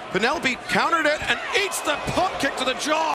Penelope countered it and eats the pump kick to the jaw.